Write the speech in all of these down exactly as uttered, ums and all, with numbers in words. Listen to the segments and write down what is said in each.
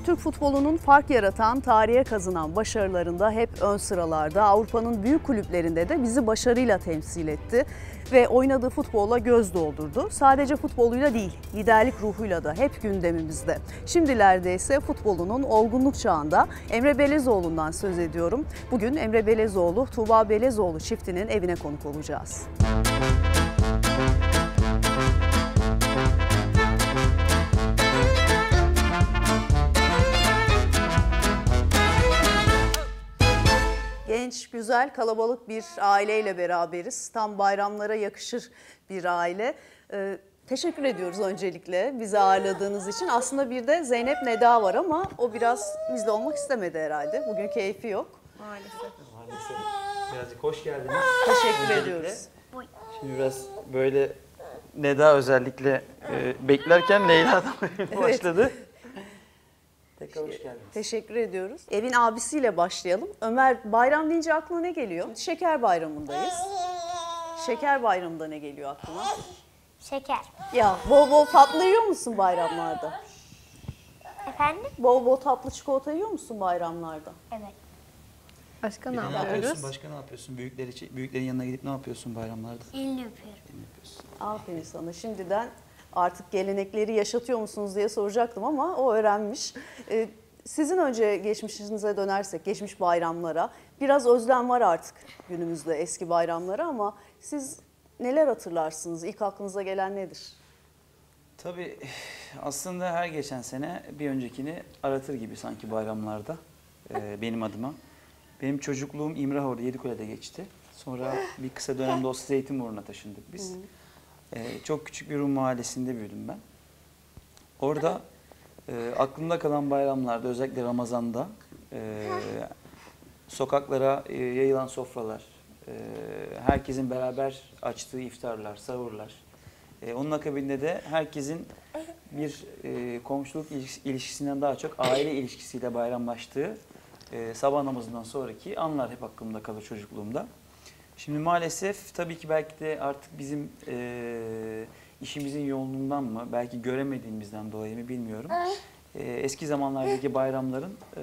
Türk futbolunun fark yaratan, tarihe kazınan başarılarında hep ön sıralarda, Avrupa'nın büyük kulüplerinde de bizi başarıyla temsil etti ve oynadığı futbolla göz doldurdu. Sadece futboluyla değil, liderlik ruhuyla da hep gündemimizde. Şimdilerde ise futbolunun olgunluk çağında Emre Belezoğlu'ndan söz ediyorum. Bugün Emre Belezoğlu, Tuğba Belezoğlu çiftinin evine konuk olacağız. Genç, güzel, kalabalık bir aileyle beraberiz. Tam bayramlara yakışır bir aile. Ee, teşekkür ediyoruz öncelikle bizi ağırladığınız için. Aslında bir de Zeynep Neda var ama o biraz bizde olmak istemedi herhalde. Bugün keyfi yok. Maalesef. Maalesef. Birazcık hoş geldiniz. Teşekkür Öncelikle. ediyoruz. Şimdi biraz böyle Neda özellikle e, beklerken Leyla'dan başladı. Tekrar hoş geldiniz. Teşekkür ediyoruz. Evin abisiyle başlayalım. Ömer, bayram deyince aklına ne geliyor? Şeker Bayramı'ndayız. Şeker Bayramı'nda ne geliyor aklına? Şeker. Ya bol bol tatlı yiyor musun bayramlarda? Efendim? Bol bol tatlı çikolata yiyor musun bayramlarda? Evet. Başka Bir ne de ne yapıyorsun? yapıyoruz? Başka ne yapıyorsun? Büyükleri, için- büyüklerin yanına gidip ne yapıyorsun bayramlarda? Elini öpüyorum. Ne yapıyorsun? Aferin sana. Şimdiden artık gelenekleri yaşatıyor musunuz diye soracaktım ama o öğrenmiş. Ee, sizin önce geçmişinize dönersek, geçmiş bayramlara. Biraz özlem var artık günümüzde eski bayramlara ama siz neler hatırlarsınız? İlk aklınıza gelen nedir? Tabii aslında her geçen sene bir öncekini aratır gibi sanki bayramlarda e, benim adıma. Benim çocukluğum İmrahoğlu Yedikule'de geçti. Sonra bir kısa dönemde o Zeytinburnu'na taşındık biz. E, çok küçük bir Rum mahallesinde büyüdüm ben. Orada e, aklımda kalan bayramlarda özellikle Ramazan'da e, sokaklara e, yayılan sofralar, e, herkesin beraber açtığı iftarlar, sahurlar. E, onun akabinde de herkesin bir e, komşuluk ilişkisinden daha çok aile ilişkisiyle bayramlaştığı e, sabah namazından sonraki anlar hep aklımda kalır çocukluğumda. Şimdi maalesef tabii ki belki de artık bizim e, işimizin yoğunluğundan mı, belki göremediğimizden dolayı mı bilmiyorum. E, eski zamanlardaki bayramların e,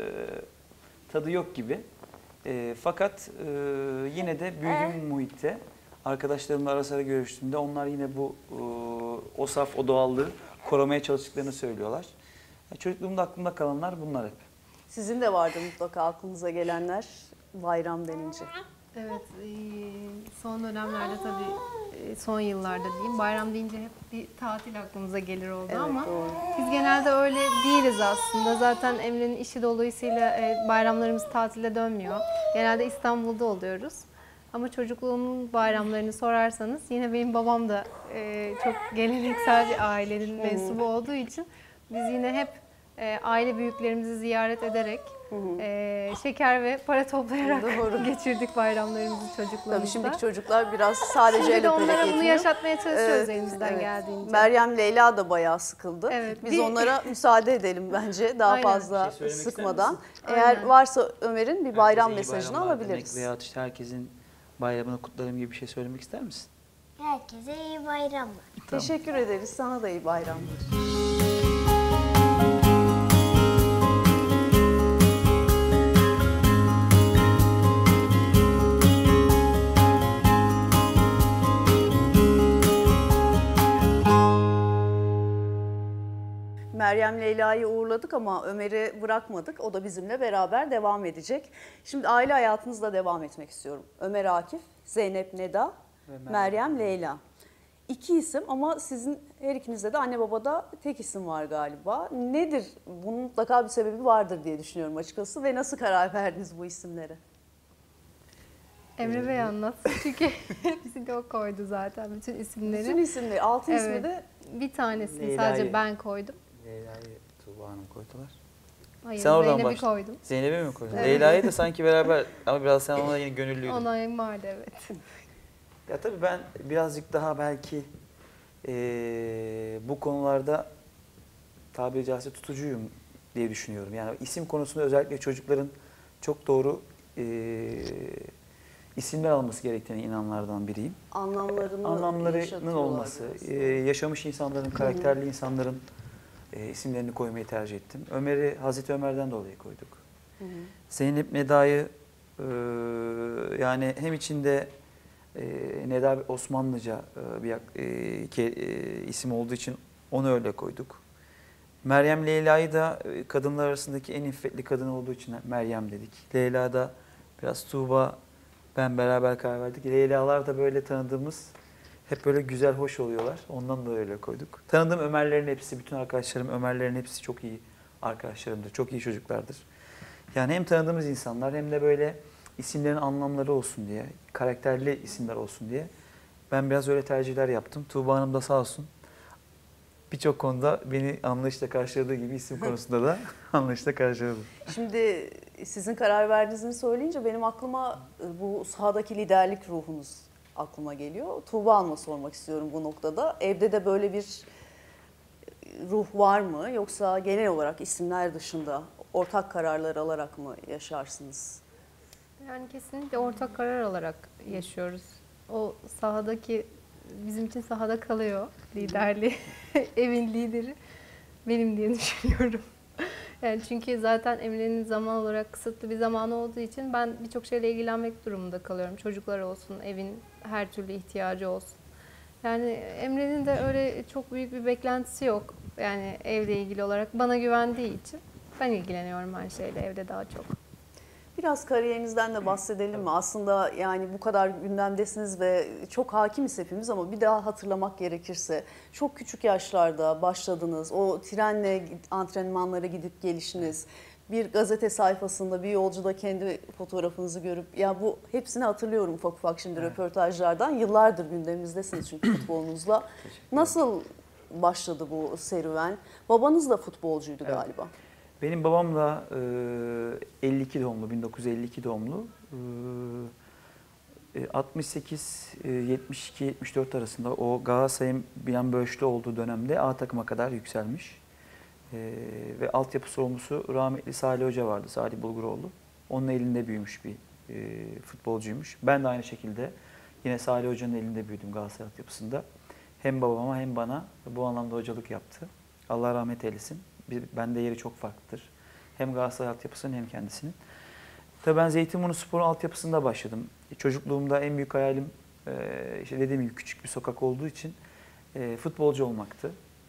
tadı yok gibi. E, fakat e, yine de büyüdüğüm muhitte arkadaşlarımla ara sıra görüştüğümde onlar yine bu e, o saf, o doğallığı korumaya çalıştıklarını söylüyorlar. Yani çocukluğumda aklımda kalanlar bunlar hep. Sizin de vardı mutlaka aklınıza gelenler bayram denince. Evet, e, son dönemlerde tabii, e, son yıllarda diyeyim, bayram deyince hep bir tatil aklımıza gelir oldu Evet, ama doğru. biz genelde öyle değiliz aslında. Zaten Emre'nin işi dolayısıyla e, bayramlarımız tatilde dönmüyor. Genelde İstanbul'da oluyoruz. Ama çocukluğumun bayramlarını sorarsanız yine benim babam da e, çok geleneksel bir ailenin mensubu olduğu için biz yine hep e, aile büyüklerimizi ziyaret ederek e, şeker ve para toplayarak Doğru. geçirdik bayramlarımızı çocukluğumuzda. Tabii şimdiki çocuklar biraz sadece Şimdi el de öperek onlara bunu yetiniyor. yaşatmaya çalışıyoruz Evet, elimizden evet. geldiğince. Meryem, Leyla da bayağı sıkıldı. Evet, Biz bir- onlara müsaade edelim bence daha Aynen. fazla Bir şey söylemek sıkmadan. ister Eğer Aynen. varsa Ömer'in bir bayram Herkese iyi mesajını bayramlar alabiliriz. demek veya işte herkesin bayramını kutlarım gibi bir şey söylemek ister misin? Herkese iyi bayramlar. Teşekkür ederiz. Sana da iyi bayramlar. Meryem Leyla'yı uğurladık ama Ömer'i bırakmadık. O da bizimle beraber devam edecek. Şimdi aile hayatınızla devam etmek istiyorum. Ömer Akif, Zeynep Neda, Ve Meryem Leyla. İki isim ama sizin her ikinizde de anne babada tek isim var galiba. Nedir? Bunun mutlaka bir sebebi vardır diye düşünüyorum açıkçası. Ve nasıl karar verdiniz bu isimlere? Emre Bey anlatsın çünkü hepsini de o koydu zaten bütün isimleri. Bütün isimleri, altı ismi Evet. de Bir tanesini Leyla'yı- sadece ben koydum. Leyla'yı Tuğba Hanım koydular. Hayır, Sen oradan Zeynep'i başla. koydum. Zeynep'e mi koydun? Evet. Leyla'yı da sanki beraber ama biraz sen ona yine gönüllüydün. Onayım vardı evet. Ya tabii ben birazcık daha belki eee, bu konularda tabiri caizse tutucuyum diye düşünüyorum. Yani isim konusunda özellikle çocukların çok doğru eee, isimler alması gerektiğine inananlardan biriyim. anlamlarını Anlamlarının yaşatıyorlar olması, biraz. eee, yaşamış insanların, karakterli insanların e, isimlerini koymayı tercih ettim. Ömer'i Hazreti Ömer'den dolayı koyduk. Hı hı. Zeynep Neda'yı e, yani hem içinde e, Neda Osmanlıca e, bir e, ke, e, isim olduğu için onu öyle koyduk. Meryem Leyla'yı da e, kadınlar arasındaki en iffetli kadın olduğu için Meryem dedik. Leyla da biraz Tuğba, ben beraber karar verdik. Leyla'lar da böyle tanıdığımız, hep böyle güzel, hoş oluyorlar. Ondan da öyle koyduk. Tanıdığım Ömerlerin hepsi, bütün arkadaşlarım Ömerlerin hepsi çok iyi arkadaşlarımdır. Çok iyi çocuklardır. Yani hem tanıdığımız insanlar hem de böyle isimlerin anlamları olsun diye, karakterli isimler olsun diye ben biraz öyle tercihler yaptım. Tuğba Hanım da sağ olsun birçok konuda beni anlayışla karşıladığı gibi isim konusunda da anlayışla karşıladı. Şimdi sizin karar verdiğinizi söyleyince benim aklıma bu sahadaki liderlik ruhunuz aklıma geliyor. Tuğba Hanım'a sormak istiyorum bu noktada. Evde de böyle bir ruh var mı? Yoksa genel olarak isimler dışında ortak kararlar alarak mı yaşarsınız? Yani kesinlikle ortak karar alarak yaşıyoruz. O sahadaki, bizim için sahada kalıyor liderliği. Evin lideri benim diye düşünüyorum. Yani çünkü zaten Emre'nin zaman olarak kısıtlı bir zamanı olduğu için ben birçok şeyle ilgilenmek durumunda kalıyorum. Çocuklar olsun, evin her türlü ihtiyacı olsun. Yani Emre'nin de öyle çok büyük bir beklentisi yok. Yani evle ilgili olarak bana güvendiği için ben ilgileniyorum her şeyle evde daha çok. Biraz kariyerinizden de bahsedelim mi? Aslında yani bu kadar gündemdesiniz ve çok hakimiz hepimiz ama bir daha hatırlamak gerekirse çok küçük yaşlarda başladınız. O trenle antrenmanlara gidip gelişiniz. Bir gazete sayfasında, bir yolcuda kendi fotoğrafınızı görüp ya bu hepsini hatırlıyorum ufak ufak şimdi evet. Röportajlardan. Yıllardır gündemimizdesiniz çünkü futbolunuzla. Nasıl başladı bu serüven? Babanız da futbolcuydu evet. galiba. Benim babam da elli iki doğumlu, bin dokuz yüz elli iki doğumlu. altmış sekiz yetmiş iki yetmiş dört arasında o Galatasaray'ın bir an bölüşlü olduğu dönemde A takıma kadar yükselmiş. Ve altyapı sorumlusu rahmetli Salih Hoca vardı, Salih Bulguroğlu. Onun elinde büyümüş bir futbolcuymuş. Ben de aynı şekilde yine Salih Hoca'nın elinde büyüdüm Galatasaray altyapısında. Hem babama hem bana bu anlamda hocalık yaptı. Allah rahmet eylesin. Bende yeri çok farklıdır. Hem Galatasaray altyapısının hem kendisinin. Tabii ben Zeytinburnuspor altyapısında başladım. Çocukluğumda en büyük hayalim işte dediğim gibi küçük bir sokak olduğu için futbolcu olmaktı.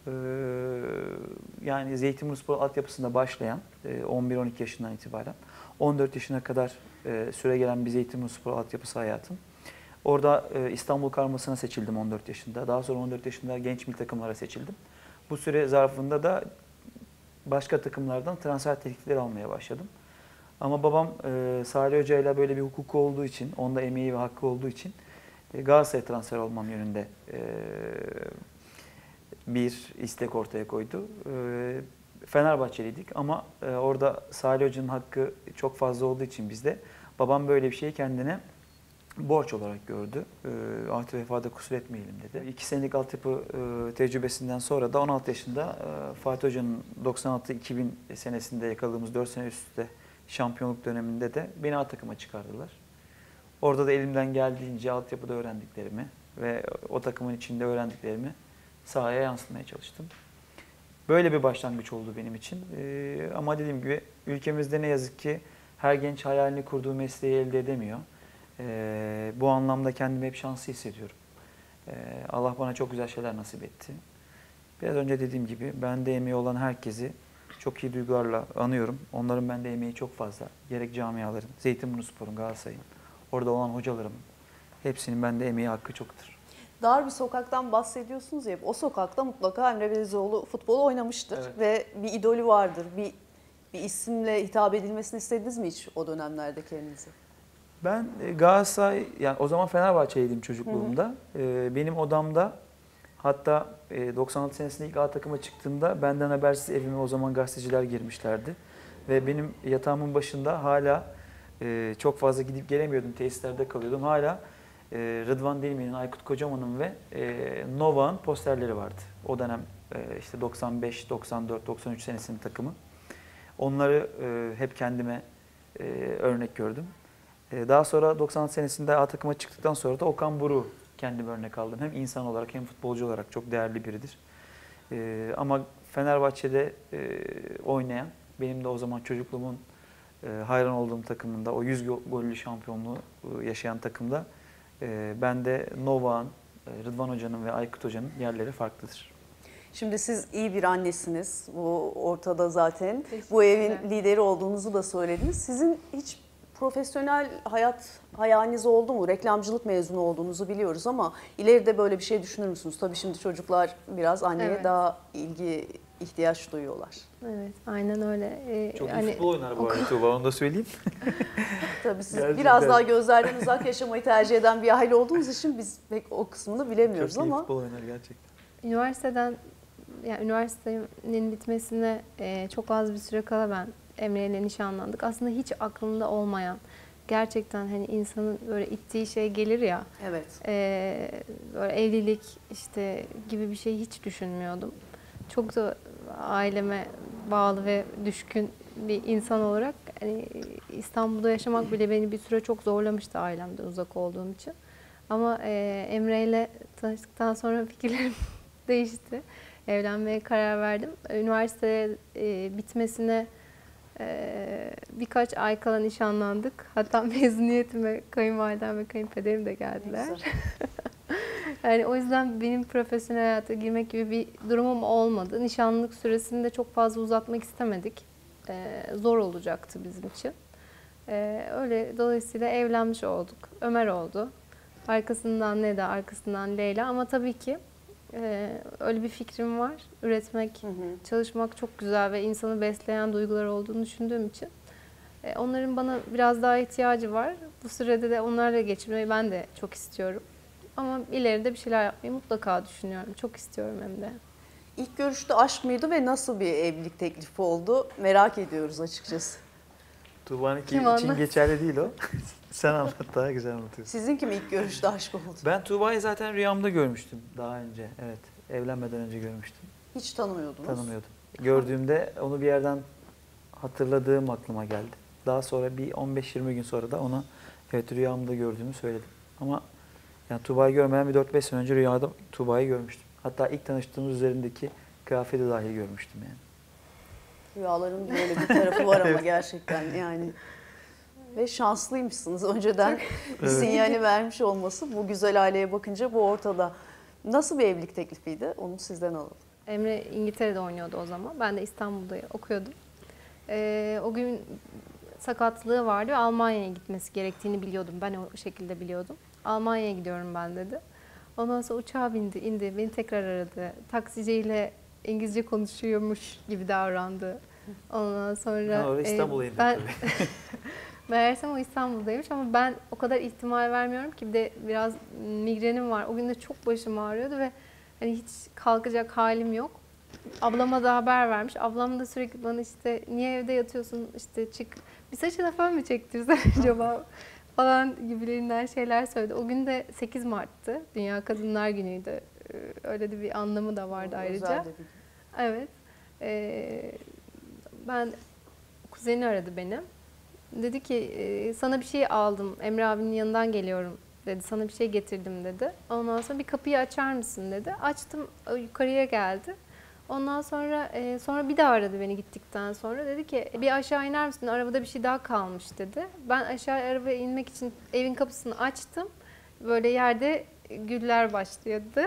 Yani Zeytinburnuspor altyapısında başlayan on bir on iki yaşından itibaren on dört yaşına kadar süre gelen bir Zeytinburnuspor altyapısı hayatım. Orada İstanbul Karması'na seçildim on dört yaşında. Daha sonra on dört yaşında genç milli takımlara seçildim. Bu süre zarfında da başka takımlardan transfer teklifleri almaya başladım. Ama babam e, Salih Hoca ile böyle bir hukuku olduğu için, onda emeği ve hakkı olduğu için e, Galatasaray'a transfer olmam yönünde e, bir istek ortaya koydu. E, Fenerbahçeliydik ama e, orada Salih Hoca'nın hakkı çok fazla olduğu için bizde babam böyle bir şeyi kendine borç olarak gördü. E, ahde vefada kusur etmeyelim dedi. İki senelik altyapı e, tecrübesinden sonra da on altı yaşında e, Fatih Hoca'nın doksan altı iki bin senesinde yakaladığımız dört sene üst üste şampiyonluk döneminde de beni A takıma çıkardılar. Orada da elimden geldiğince altyapıda öğrendiklerimi ve o takımın içinde öğrendiklerimi sahaya yansıtmaya çalıştım. Böyle bir başlangıç oldu benim için. E, ama dediğim gibi ülkemizde ne yazık ki her genç hayalini kurduğu mesleği elde edemiyor. Ee, bu anlamda kendimi hep şanslı hissediyorum. Ee, Allah bana çok güzel şeyler nasip etti. Biraz önce dediğim gibi bende emeği olan herkesi çok iyi duygularla anıyorum. Onların bende emeği çok fazla. Gerek camiaların, Zeytinburnuspor'un, Galatasaray'ın, orada olan hocalarımın hepsinin bende emeği hakkı çoktur. Dar bir sokaktan bahsediyorsunuz ya, o sokakta mutlaka Emre Belezoğlu futbol oynamıştır evet. ve bir idolü vardır. Bir, bir isimle hitap edilmesini istediniz mi hiç o dönemlerde kendinizi? Ben Galatasaray, yani o zaman Fenerbahçeliydim çocukluğumda. Hı hı. Benim odamda hatta doksan altı senesinde ilk A takıma çıktığımda benden habersiz evime o zaman gazeteciler girmişlerdi. Ve benim yatağımın başında hala çok fazla gidip gelemiyordum, tesislerde kalıyordum. Hala Rıdvan Dilmen'in, Aykut Kocaman'ın ve Novak'ın posterleri vardı. O dönem işte doksan beş, doksan dört, doksan üç senesinin takımı. Onları hep kendime örnek gördüm. Daha sonra doksan altı senesinde A takıma çıktıktan sonra da Okan Buruk'u kendime örnek aldım. Hem insan olarak hem futbolcu olarak çok değerli biridir. E, ama Fenerbahçe'de e, oynayan, benim de o zaman çocukluğumun e, hayran olduğum takımında, o yüz gollü şampiyonluğu e, yaşayan takımda e, ben de Novak'ın, e, Rıdvan Hoca'nın ve Aykut Hoca'nın yerleri farklıdır. Şimdi siz iyi bir annesiniz. Bu ortada zaten. Bu Teşekkürler. evin lideri olduğunuzu da söylediniz. Sizin hiç profesyonel hayat hayaliniz oldu mu? Reklamcılık mezunu olduğunuzu biliyoruz ama ileride böyle bir şey düşünür müsünüz? Tabii şimdi çocuklar biraz anneye Evet. daha ilgi ihtiyaç duyuyorlar. Evet, aynen öyle. Ee, Çok iyi hani futbol oynar bu arada Tuğba, onu da söyleyeyim. Tabii siz Gerçekten. biraz daha gözlerden uzak yaşamayı tercih eden bir aile olduğunuz için biz pek o kısmını bilemiyoruz Çok iyi ama futbol oynar gerçekten. üniversiteden, yani üniversitenin bitmesine e, çok az bir süre kala ben Emre ile nişanlandık. Aslında hiç aklımda olmayan, gerçekten hani insanın böyle ittiği şey gelir ya, evet. e, böyle evlilik işte gibi bir şey hiç düşünmüyordum. Çok da aileme bağlı ve düşkün bir insan olarak hani İstanbul'da yaşamak bile beni bir süre çok zorlamıştı ailemden uzak olduğum için. Ama e, Emre ile tanıştıktan sonra fikirlerim değişti. Evlenmeye karar verdim. Üniversite e, bitmesine e, birkaç ay kala nişanlandık. Hatta mezuniyetime kayınvalidem ve kayınpederim de geldiler. Yani o yüzden benim profesyonel hayata girmek gibi bir durumum olmadı. Nişanlılık süresini de çok fazla uzatmak istemedik. E, zor olacaktı bizim için. E, öyle dolayısıyla evlenmiş olduk. Ömer oldu. Arkasından Neda, arkasından Leyla, ama tabii ki e, öyle bir fikrim var. Üretmek, Hı hı. çalışmak çok güzel ve insanı besleyen duygular olduğunu düşündüğüm için e, onların bana biraz daha ihtiyacı var. Bu sürede de onlarla geçirmeyi ben de çok istiyorum. Ama ileride bir şeyler yapmayı mutlaka düşünüyorum. Çok istiyorum hem de. İlk görüşte aşk mıydı ve nasıl bir evlilik teklifi oldu? Merak ediyoruz açıkçası. Tuğba'nınki Kim için anlat? geçerli değil o. Sen anlat, daha güzel anlatıyorsun. Sizinki mi ilk görüşte aşk oldu? Ben Tuğba'yı zaten rüyamda görmüştüm daha önce. Evet, evlenmeden önce görmüştüm. Hiç tanımıyordunuz. Tanımıyordum. Gördüğümde onu bir yerden hatırladığım aklıma geldi. Daha sonra bir on beş yirmi gün sonra da ona evet rüyamda gördüğümü söyledim. Ama yani Tuğba'yı görmeden bir dört beş sene önce rüyada Tuğba'yı görmüştüm. Hatta ilk tanıştığımız üzerindeki kıyafeti dahi görmüştüm yani. Rüyaların böyle bir tarafı var ama gerçekten yani. Ve şanslıymışsınız önceden bir Evet. sinyali vermiş olması. Bu güzel aileye bakınca bu ortada. Nasıl bir evlilik teklifiydi? Onu sizden alalım. Emre İngiltere'de oynuyordu o zaman. Ben de İstanbul'da okuyordum. Ee, o gün sakatlığı vardı ve Almanya'ya gitmesi gerektiğini biliyordum. Ben o şekilde biliyordum. Almanya'ya gidiyorum ben dedi. Ondan sonra uçağa bindi, indi. Beni tekrar aradı. Taksiciyle İngilizce konuşuyormuş gibi davrandı. Ondan sonra... Ha, orada e, İstanbul'a indim ben, tabii. Meğersem o İstanbul'daymış ama ben o kadar ihtimal vermiyorum ki, bir de biraz migrenim var. O gün de çok başım ağrıyordu ve hani hiç kalkacak halim yok. Ablama da haber vermiş. Ablam da sürekli bana işte niye evde yatıyorsun, işte çık bir saçına fön mü çektirsen acaba falan gibilerinden şeyler söyledi. O gün de sekiz Mart'tı. Dünya Kadınlar Günü'ydü. Ee, Öyle de bir anlamı da vardı ayrıca. Özel de bir- Evet. Ee, ben kuzeni aradı beni. Dedi ki "E, sana bir şey aldım. Emre abinin yanından geliyorum dedi. Sana bir şey getirdim dedi. Ondan sonra bir kapıyı açar mısın dedi. Açtım, o yukarıya geldi. Ondan sonra e, sonra bir daha aradı beni gittikten sonra. Dedi ki bir aşağı iner misin? Arabada bir şey daha kalmış dedi. Ben aşağı arabaya inmek için evin kapısını açtım. Böyle yerde güller başlıyordu.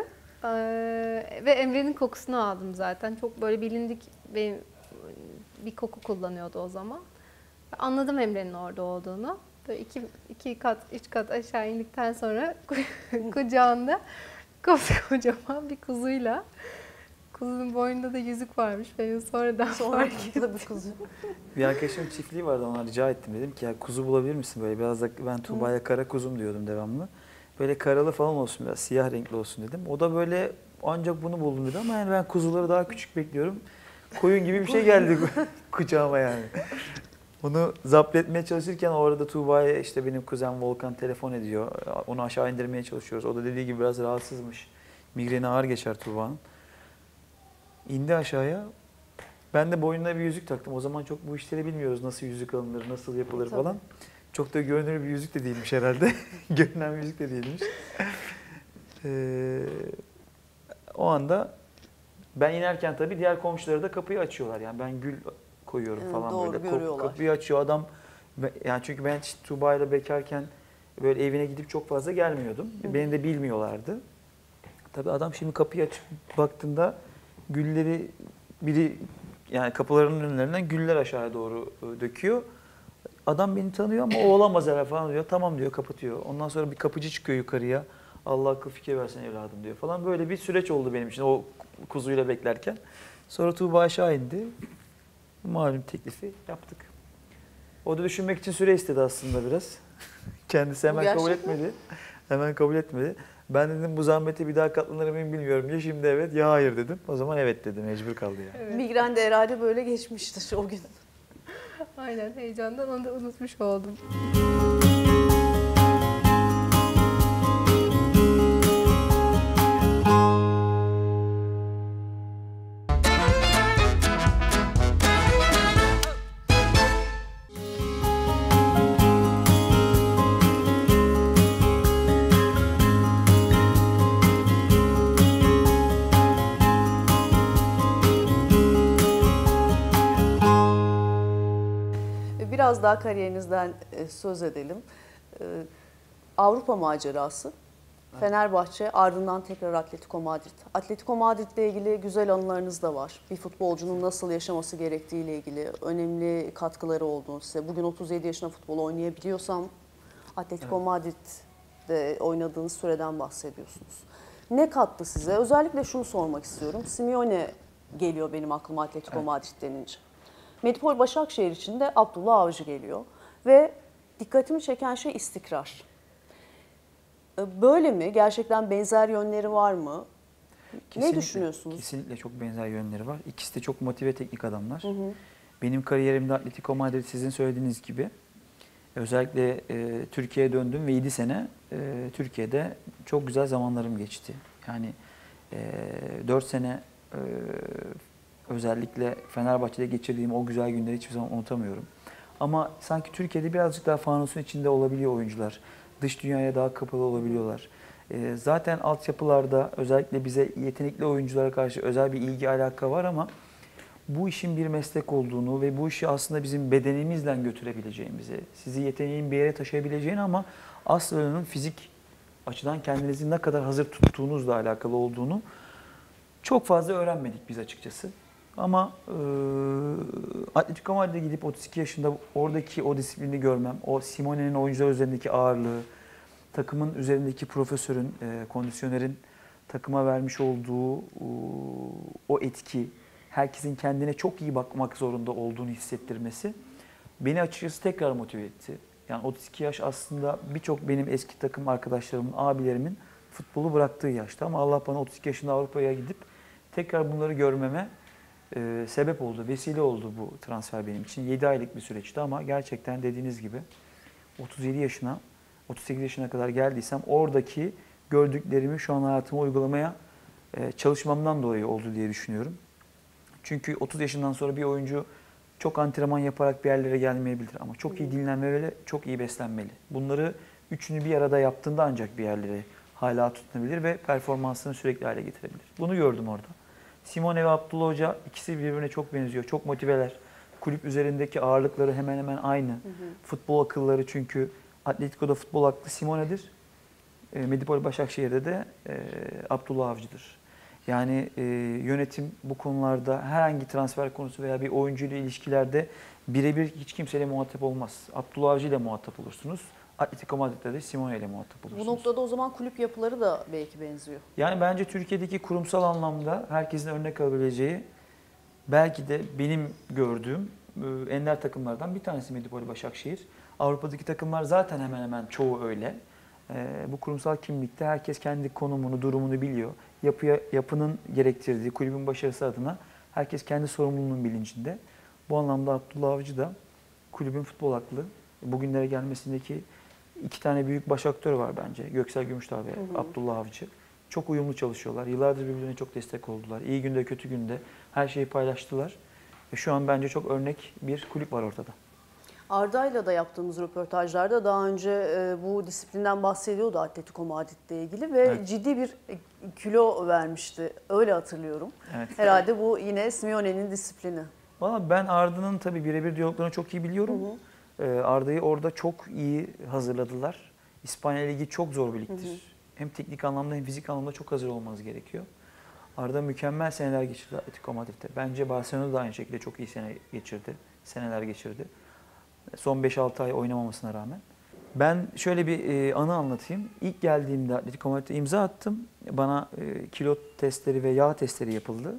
Ee, ve Emre'nin kokusunu aldım zaten. Çok böyle bilindik benim bir koku kullanıyordu o zaman. Anladım Emre'nin orada olduğunu. Böyle iki, iki kat, üç kat aşağı indikten sonra kucağında kocaman bir kuzuyla, kuzunun boynunda da yüzük varmış. Benim sonradan Sonra fark ettim. da bir kuzu. Bir arkadaşımın çiftliği vardı, ona rica ettim. Dedim ki ya kuzu bulabilir misin böyle? Biraz da ben Tuğba'ya kara kuzum diyordum devamlı. Böyle karalı falan olsun, biraz siyah renkli olsun dedim. O da böyle ancak bunu buldum dedi ama yani ben kuzuları daha küçük bekliyorum. Koyun gibi bir şey geldi kucağıma yani. Onu zapt etmeye çalışırken orada Tuğba'ya işte benim kuzen Volkan telefon ediyor. Onu aşağı indirmeye çalışıyoruz. O da dediği gibi biraz rahatsızmış. Migreni ağır geçer Tuğba'nın. İndi aşağıya. Ben de boynuna bir yüzük taktım. O zaman çok bu işleri bilmiyoruz. Nasıl yüzük alınır, nasıl yapılır Tabii. falan. Çok da görünür bir yüzük de değilmiş herhalde. Görünen bir yüzük de değilmiş. Ee, o anda Ben inerken tabii diğer komşuları da kapıyı açıyorlar. Yani ben gül koyuyorum Evet, falan doğru, böyle. Kop- görüyorlar. Kapıyı açıyor adam. Yani çünkü ben hiç Tuğba ile bekarken böyle evine gidip çok fazla gelmiyordum. Hı. Beni de bilmiyorlardı. Tabii adam şimdi kapıyı açıp baktığında gülleri biri yani kapılarının önlerinden güller aşağıya doğru döküyor. Adam beni tanıyor ama o olamaz herhalde falan diyor. Tamam diyor, kapatıyor. Ondan sonra bir kapıcı çıkıyor yukarıya. Allah akıl fikir versin evladım diyor falan. Böyle bir süreç oldu benim için o kuzuyla beklerken. Sonra Tuğba aşağı indi. Malum teklifi yaptık. O da düşünmek için süre istedi aslında biraz. Kendisi hemen gerçek kabul mi? etmedi. Hemen kabul etmedi. Ben dedim bu zahmete bir daha katlanır mıyım bilmiyorum. Ya şimdi evet ya hayır dedim. O zaman evet dedi. Mecbur kaldı yani. Evet. Migren de herhalde böyle geçmiştir o gün. Aynen, heyecandan onu da unutmuş oldum. Biraz daha kariyerinizden e, söz edelim. E, Avrupa macerası, Fenerbahçe, ardından tekrar Atletico Madrid. Atletico Madrid'le ilgili güzel anılarınız da var. Bir futbolcunun nasıl yaşaması gerektiğiyle ilgili önemli katkıları olduğunu size. Bugün otuz yedi yaşında futbol oynayabiliyorsam Atletico Evet. Madrid'de oynadığınız süreden bahsediyorsunuz. Ne kattı size? Özellikle şunu sormak istiyorum. Simeone geliyor benim aklıma Atletico Evet. Madrid denince. Medipol Başakşehir için de Abdullah Avcı geliyor. Ve dikkatimi çeken şey istikrar. Böyle mi? Gerçekten benzer yönleri var mı? Kesinlikle, Ne düşünüyorsunuz? Kesinlikle çok benzer yönleri var. İkisi de çok motive teknik adamlar. Hı hı. Benim kariyerimde Atletico Madrid sizin söylediğiniz gibi özellikle e, Türkiye'ye döndüm ve yedi sene e, Türkiye'de çok güzel zamanlarım geçti. Yani e, dört sene e, özellikle Fenerbahçe'de geçirdiğim o güzel günleri hiçbir zaman unutamıyorum. Ama sanki Türkiye'de birazcık daha fanusun içinde olabiliyor oyuncular. Dış dünyaya daha kapalı olabiliyorlar. E, zaten altyapılarda özellikle bize yetenekli oyunculara karşı özel bir ilgi alaka var ama bu işin bir meslek olduğunu ve bu işi aslında bizim bedenimizle götürebileceğimizi, sizi yeteneğin bir yere taşıyabileceğini ama aslında fizik açıdan kendinizi ne kadar hazır tuttuğunuzla alakalı olduğunu çok fazla öğrenmedik biz açıkçası. Ama e, Atletico Madrid'e gidip otuz iki yaşında oradaki o disiplini görmem, o Simone'nin oyuncular üzerindeki ağırlığı, takımın üzerindeki profesörün, e, kondisyonerin takıma vermiş olduğu e, o etki, herkesin kendine çok iyi bakmak zorunda olduğunu hissettirmesi beni açıkçası tekrar motive etti. Yani otuz iki yaş aslında birçok benim eski takım arkadaşlarımın, abilerimin futbolu bıraktığı yaşta ama Allah bana otuz iki yaşında Avrupa'ya gidip tekrar bunları görmeme e, sebep oldu, vesile oldu bu transfer benim için. yedi aylık bir süreçti ama gerçekten dediğiniz gibi otuz yedi yaşına, otuz sekiz yaşına kadar geldiysem oradaki gördüklerimi şu an hayatıma uygulamaya e, çalışmamdan dolayı oldu diye düşünüyorum. Çünkü otuz yaşından sonra bir oyuncu çok antrenman yaparak bir yerlere gelmeyebilir ama çok iyi dinlenmeli, çok iyi beslenmeli. Bunları üçünü bir arada yaptığında ancak bir yerlere hala tutunabilir ve performansını sürekli hale getirebilir. Bunu gördüm orada. Simone ve Abdullah Hoca ikisi birbirine çok benziyor, çok motiveler. Kulüp üzerindeki ağırlıkları hemen hemen aynı. Hı hı. Futbol akılları çünkü Atletico'da futbol aklı Simone'dir. E, Medipol Başakşehir'de de e, Abdullah Avcı'dır. Yani e, yönetim bu konularda herhangi transfer konusu veya bir oyuncu ile ilişkilerde birebir hiç kimseyle muhatap olmaz. Abdullah Avcı ile muhatap olursunuz. Atletico Madrid'de de Simone ile muhatap olursunuz. Bu noktada o zaman kulüp yapıları da belki benziyor. Yani bence Türkiye'deki kurumsal anlamda herkesin örnek alabileceği belki de benim gördüğüm e, ender takımlardan bir tanesi Medipol Başakşehir. Avrupa'daki takımlar zaten hemen hemen çoğu öyle. E, bu kurumsal kimlikte herkes kendi konumunu, durumunu biliyor. Yapıya, yapının gerektirdiği kulübün başarısı adına herkes kendi sorumluluğunun bilincinde. Bu anlamda Abdullah Avcı da kulübün futbol aklı. Bugünlere gelmesindeki iki tane büyük baş aktör var bence. Göksel Gümüşdağ ve hı hı. Abdullah Avcı. Çok uyumlu çalışıyorlar. Yıllardır birbirlerine çok destek oldular. İyi günde kötü günde her şeyi paylaştılar. Ve şu an bence çok örnek bir kulüp var ortada. Arda'yla da yaptığımız röportajlarda daha önce e, bu disiplinden bahsediyordu Atletico Madrid'le ilgili ve Evet. ciddi bir e, kilo vermişti. Öyle hatırlıyorum. Evet. Herhalde bu yine Simeone'nin disiplini. Valla ben Arda'nın tabii birebir diyaloglarını çok iyi biliyorum. Ee, Arda'yı orada çok iyi hazırladılar. İspanya Ligi çok zor bir ligdir. Hı hı. Hem teknik anlamda hem fizik anlamda çok hazır olmanız gerekiyor. Arda mükemmel seneler geçirdi Atletico Madrid'de. Bence Barcelona'da da aynı şekilde çok iyi sene geçirdi. Seneler geçirdi. Son beş altı ay oynamamasına rağmen. Ben şöyle bir e, anı anlatayım. İlk geldiğimde Atletico Madrid'e imza attım. Bana e, kilo testleri ve yağ testleri yapıldı.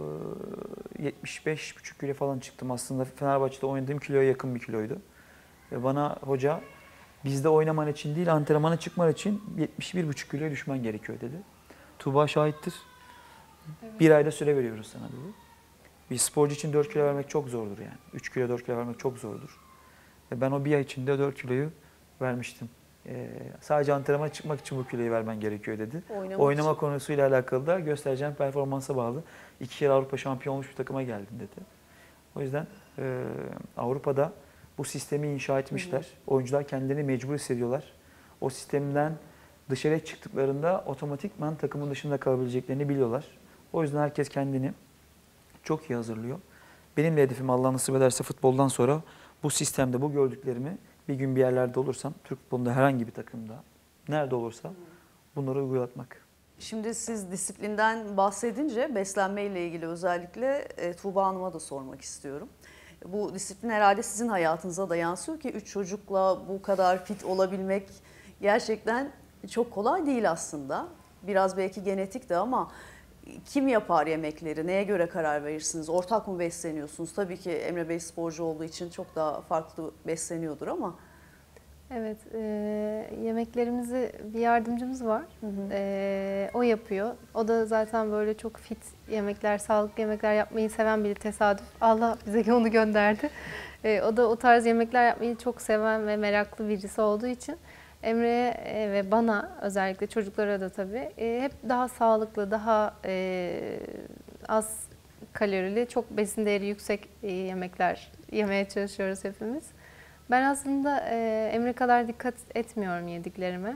E, yetmiş beş buçuk kilo falan çıktım. Aslında Fenerbahçe'de oynadığım kiloya yakın bir kiloydu. Ve bana hoca bizde oynaman için değil antrenmana çıkman için yetmiş bir buçuk kiloya düşmen gerekiyor dedi. Tuğba şahittir. Evet. Bir ayda süre veriyoruz sana dedi. Bir sporcu için dört kilo vermek çok zordur yani. üç kilo dört kilo vermek çok zordur. Ve ben o bir ay içinde dört kiloyu vermiştim. Ee, sadece antrenmana çıkmak için bu kiloyu vermen gerekiyor dedi. Oynamak Oynama için. konusuyla alakalı da göstereceğim performansa bağlı. İki kere Avrupa şampiyonu olmuş bir takıma geldim dedi. O yüzden e, Avrupa'da bu sistemi inşa etmişler. Hı hı. Oyuncular kendilerini mecbur hissediyorlar. O sistemden dışarıya çıktıklarında otomatikman takımın dışında kalabileceklerini biliyorlar. O yüzden herkes kendini çok iyi hazırlıyor. Benim de hedefim Allah nasip ederse futboldan sonra bu sistemde bu gördüklerimi bir gün bir yerlerde olursam, Türk futbolunda herhangi bir takımda, nerede olursa bunları uygulatmak. Şimdi siz disiplinden bahsedince beslenme ile ilgili özellikle e, Tuğba Hanım'a da sormak istiyorum. Bu disiplin herhalde sizin hayatınıza da yansıyor ki üç çocukla bu kadar fit olabilmek gerçekten çok kolay değil aslında. Biraz belki genetik de ama kim yapar yemekleri, neye göre karar verirsiniz? Ortak mı besleniyorsunuz? Tabii ki Emre Bey sporcu olduğu için çok daha farklı besleniyordur ama. Evet, e, yemeklerimizi bir yardımcımız var. Hı hı. E, o yapıyor. O da zaten böyle çok fit yemekler, sağlıklı yemekler yapmayı seven biri, tesadüf. Allah bize onu gönderdi. E, o da o tarz yemekler yapmayı çok seven ve meraklı birisi olduğu için Emre'ye e, ve bana, özellikle çocuklara da tabii e, hep daha sağlıklı, daha e, az kalorili, çok besin değeri yüksek e, yemekler yemeye çalışıyoruz hepimiz. Ben aslında e, Emre kadar dikkat etmiyorum yediklerime.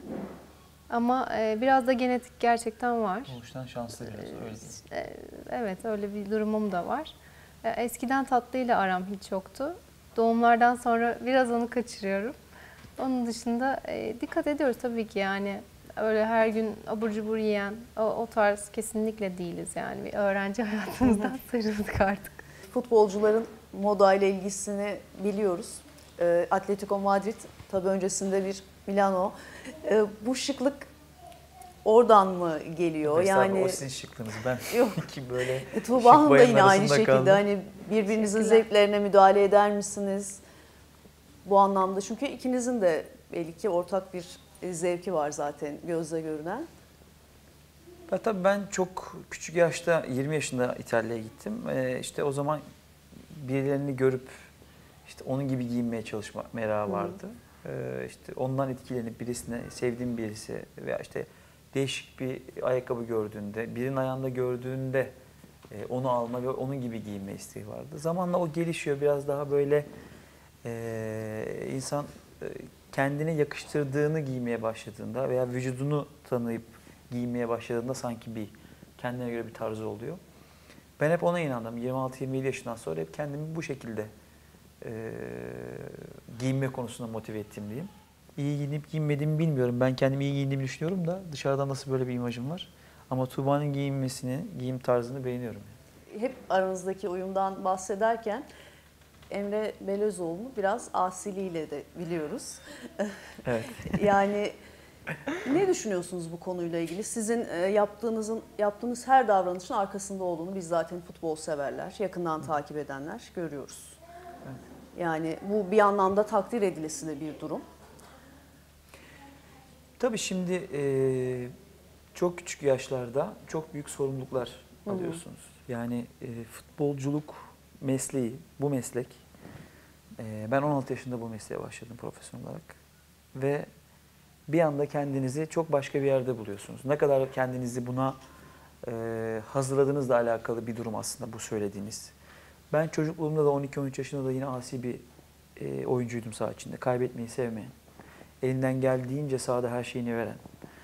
Ama e, biraz da genetik gerçekten var. Doğuştan şanslı biraz, öyle değil. E, evet, öyle bir durumum da var. E, eskiden tatlıyla aram hiç yoktu. Doğumlardan sonra biraz onu kaçırıyorum. Onun dışında e, dikkat ediyoruz tabii ki yani. Öyle her gün abur cubur yiyen, o, o tarz kesinlikle değiliz yani. Bir öğrenci hayatımızdan sıyrıldık artık. Futbolcuların moda ile ilgisini biliyoruz. E, Atletico Madrid, tabii öncesinde bir Milano. E, bu şıklık oradan mı geliyor? Yani Yani o sizin şıklığınız. Ben Yok. ki böyle Tuğba Hanım da bayanın yine aynı arasında şekilde. kaldım. Hani birbirinizin Teşekkürler. zevklerine müdahale eder misiniz? Bu anlamda çünkü ikinizin de belli ki ortak bir zevki var zaten gözle görünen. Ya tabii ben çok küçük yaşta, yirmi yaşında İtalya'ya gittim. Ee, işte o zaman birilerini görüp işte onun gibi giyinmeye çalışma merakı vardı. Ee, işte ondan etkilenip birisine, sevdiğim birisi veya işte değişik bir ayakkabı gördüğünde, birinin ayağında gördüğünde e, onu alma ve onun gibi giyinme isteği vardı. Zamanla o gelişiyor, biraz daha böyle e, insan e, kendine yakıştırdığını giymeye başladığında veya vücudunu tanıyıp giymeye başladığında sanki bir kendine göre bir tarzı oluyor. Ben hep ona inandım. yirmi altı yirmi yedi yaşından sonra hep kendimi bu şekilde e, giyinme konusunda motive ettim diyeyim. İyi giyinip giyinmediğimi bilmiyorum. Ben kendimi iyi giyindiğimi düşünüyorum da dışarıdan nasıl böyle bir imajım var. Ama Tuğba'nın giyinmesini, giyim tarzını beğeniyorum. Hep aranızdaki uyumdan bahsederken Emre Belözoğlu'nu biraz asiliyle de biliyoruz. Evet. Yani ne düşünüyorsunuz bu konuyla ilgili? Sizin e, yaptığınızın yaptığınız her davranışın arkasında olduğunu biz zaten futbol severler, yakından takip edenler görüyoruz. Evet. Yani bu bir anlamda takdir edilesi de bir durum. Tabii şimdi e, çok küçük yaşlarda çok büyük sorumluluklar Hı hı. alıyorsunuz. Yani e, futbolculuk mesleği, bu meslek. E, ben on altı yaşında bu mesleğe başladım profesyonel olarak. Ve bir anda kendinizi çok başka bir yerde buluyorsunuz. Ne kadar kendinizi buna e, hazırladığınızla alakalı bir durum aslında bu söylediğiniz. Ben çocukluğumda da on iki on üç yaşında da yine asi bir e, oyuncuydum saha içinde. Kaybetmeyi sevmeyen, elinden geldiğince sahada her şeyini veren.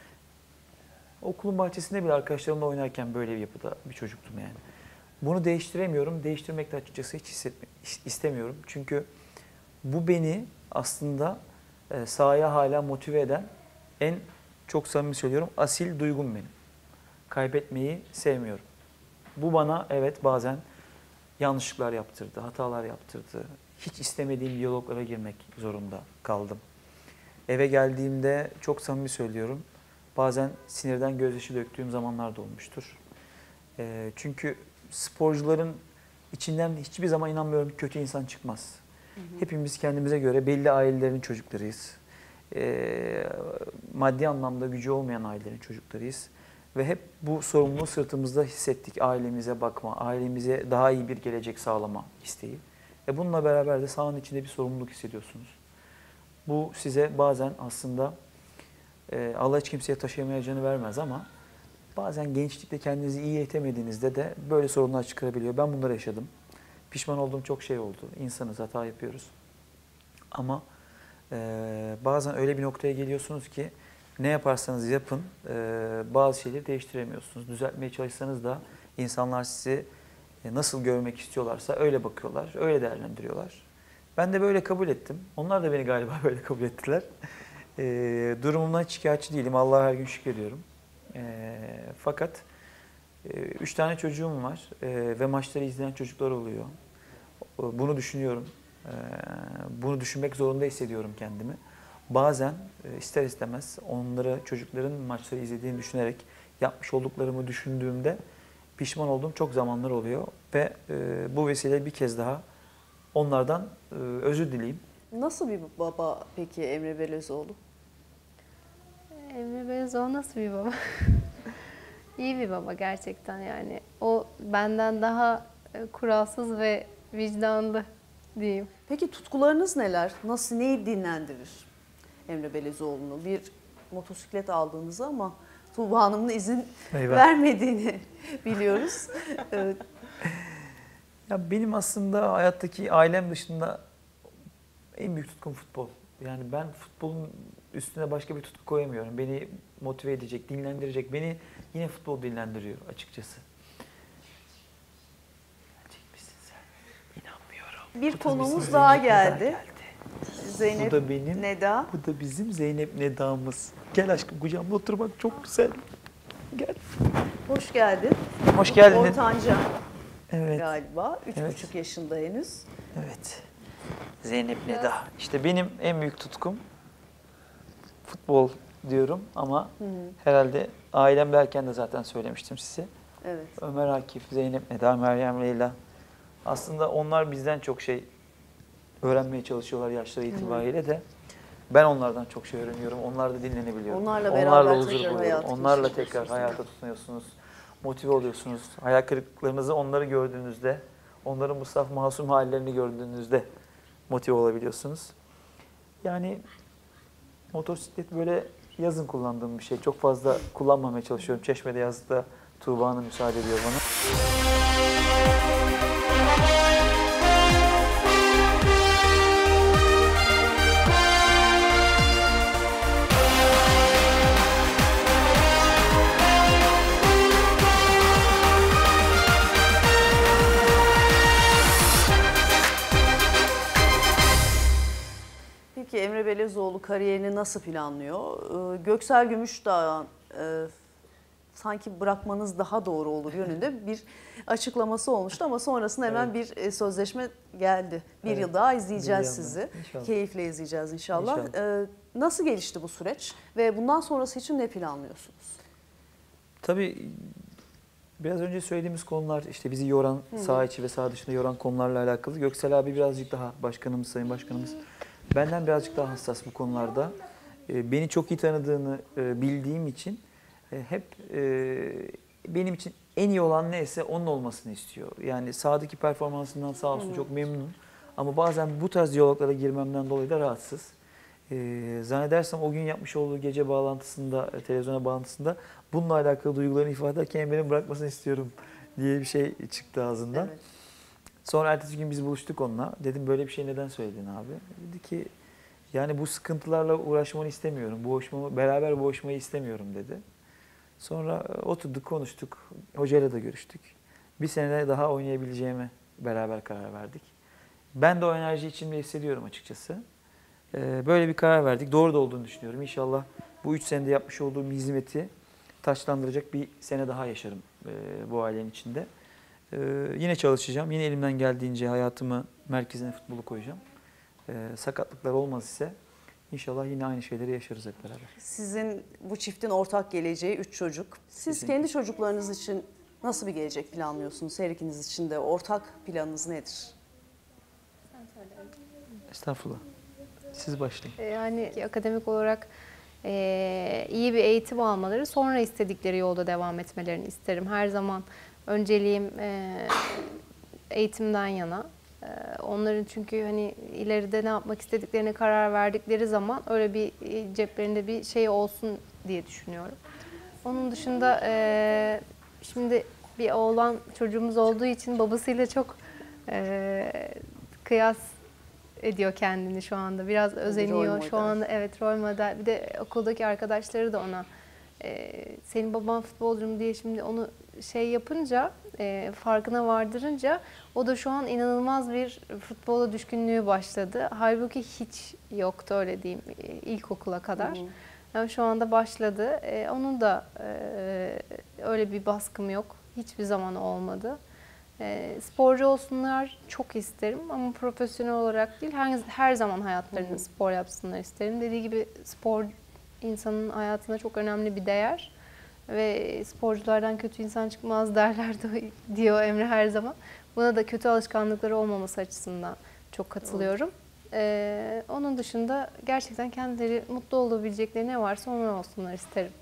Okulun bahçesinde bile arkadaşlarımla oynarken böyle bir yapıda bir çocuktum yani. Bunu değiştiremiyorum. Değiştirmek de açıkçası hiç hissetme, istemiyorum. Çünkü bu beni aslında e, sahaya hala motive eden, en çok samimi söylüyorum, asil duygum benim. Kaybetmeyi sevmiyorum. Bu bana evet bazen yanlışlıklar yaptırdı, hatalar yaptırdı. Hiç istemediğim diyaloglara girmek zorunda kaldım. Eve geldiğimde çok samimi söylüyorum, bazen sinirden gözyaşı döktüğüm zamanlar da olmuştur. E, çünkü sporcuların içinden hiçbir zaman inanmıyorum ki kötü insan çıkmaz. Hı hı. Hepimiz kendimize göre belli ailelerin çocuklarıyız. E, maddi anlamda gücü olmayan ailelerin çocuklarıyız. Ve hep bu sorumluluğu sırtımızda hissettik. Ailemize bakma, ailemize daha iyi bir gelecek sağlama isteği. E bununla beraber de sahanın içinde bir sorumluluk hissediyorsunuz. Bu size bazen aslında e, Allah hiç kimseye taşıyamayacağını vermez ama bazen gençlikte kendinizi iyi eğitemediğinizde de böyle sorunlar çıkarabiliyor. Ben bunları yaşadım. Pişman olduğum çok şey oldu. İnsanız, hata yapıyoruz. Ama e, bazen öyle bir noktaya geliyorsunuz ki ne yaparsanız yapın e, bazı şeyleri değiştiremiyorsunuz. Düzeltmeye çalışsanız da insanlar sizi e, nasıl görmek istiyorlarsa öyle bakıyorlar, öyle değerlendiriyorlar. Ben de böyle kabul ettim. Onlar da beni galiba böyle kabul ettiler. E, durumumdan şikayetçi değilim. Allah'a her gün şükrediyorum. E, fakat e, üç tane çocuğum var e, ve maçları izleyen çocuklar oluyor. Bunu düşünüyorum. E, bunu düşünmek zorunda hissediyorum kendimi. Bazen e, ister istemez onları, çocukların maçları izlediğini düşünerek yapmış olduklarımı düşündüğümde pişman olduğum çok zamanlar oluyor. Ve e, bu vesileyle bir kez daha onlardan e, özür dileyeyim. Nasıl bir baba peki Emre Belözoğlu? Emre Belözoğlu nasıl bir baba? İyi bir baba gerçekten yani. O benden daha e, kuralsız ve vicdanlı diyeyim. Peki tutkularınız neler? Nasıl, neyi dinlendirir Emre Belözoğlu'nu? Bir motosiklet aldığınızı ama Tuğba Hanım'ın izin Eyvah. vermediğini biliyoruz. Evet. Ya benim aslında hayattaki ailem dışında en büyük tutkum futbol. Yani ben futbolun üstüne başka bir tutku koyamıyorum. Beni motive edecek, dinlendirecek. Beni yine futbol dinlendiriyor açıkçası. Gerçek misin sen? İnanmıyorum. Bir Bu da konuğumuz bizim daha Zeynep Neda geldi. Zeynep Bu da benim, Neda. bu da bizim Zeynep Neda'mız. Gel aşkım, kucağımda oturmak çok güzel. Gel. Hoş geldin. Hoş geldin. Ortanca Evet. galiba. Üç Evet. buçuk yaşında henüz. Evet. Zeynep Neda. İşte benim en büyük tutkum futbol diyorum ama Hı hı. herhalde ailem derken de zaten söylemiştim size. Evet. Ömer Akif, Zeynep Neda, Meryem Leyla. Aslında onlar bizden çok şey öğrenmeye çalışıyorlar yaşları itibariyle de. Ben onlardan çok şey öğreniyorum. Onlar da dinlenebiliyorum. Onlarla beraber huzur tekrar buluyorum. hayatı Onlarla geçiriyorsunuz, tekrar değil mi? hayata tutunuyorsunuz. Motive oluyorsunuz. Hayal kırıklıklarınızı onları gördüğünüzde, onların bu saf masum hallerini gördüğünüzde motive olabiliyorsunuz. Yani motosiklet böyle yazın kullandığım bir şey. Çok fazla kullanmamaya çalışıyorum. Çeşme'de yazda Tuğba Hanım müsaade ediyor bana. Peki Emre Belözoğlu kariyerini nasıl planlıyor? Ee, Göksel Gümüşdağ e, sanki bırakmanız daha doğru olur yönünde bir açıklaması olmuştu ama sonrasında hemen Evet. bir e, sözleşme geldi. Bir Evet. yıl daha izleyeceğiz Bir yıl sizi. daha. İnşallah. Keyifle izleyeceğiz inşallah. İnşallah. Ee, nasıl gelişti bu süreç ve bundan sonrası için ne planlıyorsunuz? Tabii biraz önce söylediğimiz konular, işte bizi yoran, saha içi ve saha dışında yoran konularla alakalı. Göksel abi birazcık daha, başkanımız, sayın başkanımız benden birazcık daha hassas bu konularda. Ee, Beni çok iyi tanıdığını e, bildiğim için e, hep e, benim için en iyi olan neyse onun olmasını istiyor. Yani sahadaki performansından sağ olsun çok memnun. Ama bazen bu tarz diyaloglara girmemden dolayı da rahatsız. Ee, zannedersem o gün yapmış olduğu gece bağlantısında, e, televizyona bağlantısında bununla alakalı duygularını ifade ederken beni bırakmasını istiyorum diye bir şey çıktı ağzından. Evet. Sonra ertesi gün biz buluştuk onunla. Dedim böyle bir şey neden söyledin abi? Dedi ki yani bu sıkıntılarla uğraşmanı istemiyorum. Boğuşmamı, beraber boğuşmayı istemiyorum dedi. Sonra oturduk, konuştuk. Hocayla da görüştük. Bir sene daha oynayabileceğime beraber karar verdik. Ben de o enerji içimde hissediyorum açıkçası. Ee, böyle bir karar verdik. Doğru da olduğunu düşünüyorum. İnşallah bu üç senede yapmış olduğum hizmeti taçlandıracak bir sene daha yaşarım e, bu ailenin içinde. Ee, yine çalışacağım. Yine elimden geldiğince hayatımı merkezine futbolu koyacağım. Ee, sakatlıklar olmaz ise inşallah yine aynı şeyleri yaşarız hep beraber. Sizin bu çiftin ortak geleceği üç çocuk. Siz Kesinlikle. kendi çocuklarınız için nasıl bir gelecek planlıyorsunuz? Her ikiniz için de ortak planınız nedir? Estağfurullah. Siz başlayın. Yani akademik olarak e, iyi bir eğitim almaları, sonra istedikleri yolda devam etmelerini isterim. Her zaman önceliğim e, eğitimden yana. E, onların çünkü hani ileride ne yapmak istediklerine karar verdikleri zaman öyle bir e, ceplerinde bir şey olsun diye düşünüyorum. Onun dışında e, şimdi bir oğlan çocuğumuz olduğu için babasıyla çok e, kıyas ediyor kendini şu anda. Biraz özeniyor. Şu anda evet rol model. Bir de okuldaki arkadaşları da ona e, senin baban futbolcu mu diye şimdi onu şey yapınca, e, farkına vardırınca o da şu an inanılmaz bir futbola düşkünlüğü başladı. Halbuki hiç yoktu öyle diyeyim ilkokula kadar. Hı hı. Yani şu anda başladı. E, onun da e, öyle bir baskım yok. Hiçbir zaman olmadı. E, sporcu olsunlar çok isterim ama profesyonel olarak değil, her, her zaman hayatlarında hı hı. spor yapsınlar isterim. Dediği gibi spor insanın hayatında çok önemli bir değer ve sporculardan kötü insan çıkmaz derlerdi diyor Emre her zaman. Buna da kötü alışkanlıkları olmaması açısından çok katılıyorum. E, onun dışında gerçekten kendileri mutlu olabilecekleri ne varsa onlar olsunlar isterim.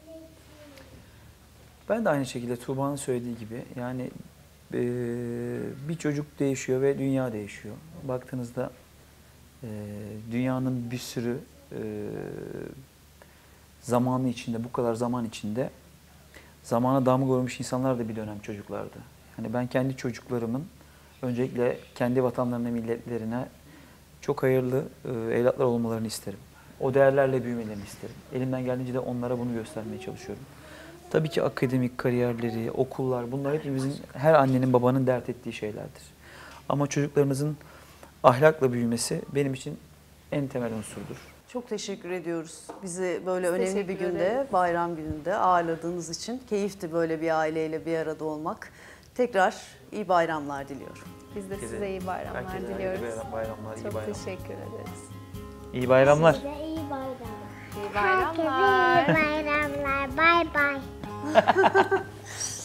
Ben de aynı şekilde Tuğba'nın söylediği gibi yani Ee, bir çocuk değişiyor ve dünya değişiyor. Baktığınızda e, dünyanın bir sürü e, zamanı içinde, bu kadar zaman içinde zamana damga vurmuş insanlar da bir dönem çocuklardı. Yani ben kendi çocuklarımın öncelikle kendi vatanlarına, milletlerine çok hayırlı e, evlatlar olmalarını isterim. O değerlerle büyümelerini isterim. Elimden geldiğince de onlara bunu göstermeye çalışıyorum. Tabii ki akademik kariyerleri, okullar, bunlar hepimizin, her annenin babanın dert ettiği şeylerdir. Ama çocuklarınızın ahlakla büyümesi benim için en temel unsurdur. Çok teşekkür ediyoruz. Bizi böyle Biz önemli bir günde, ederiz. bayram gününde ağırladığınız için. Keyifti böyle bir aileyle bir arada olmak. Tekrar iyi bayramlar diliyorum. Biz de Herkese- size iyi bayramlar herkese diliyoruz. hayırlı bayramlar, iyi Çok bayramlar. teşekkür ederiz. İyi bayramlar. Size iyi bayramlar. İyi Herkese bayramlar. iyi bayramlar. Bay bay.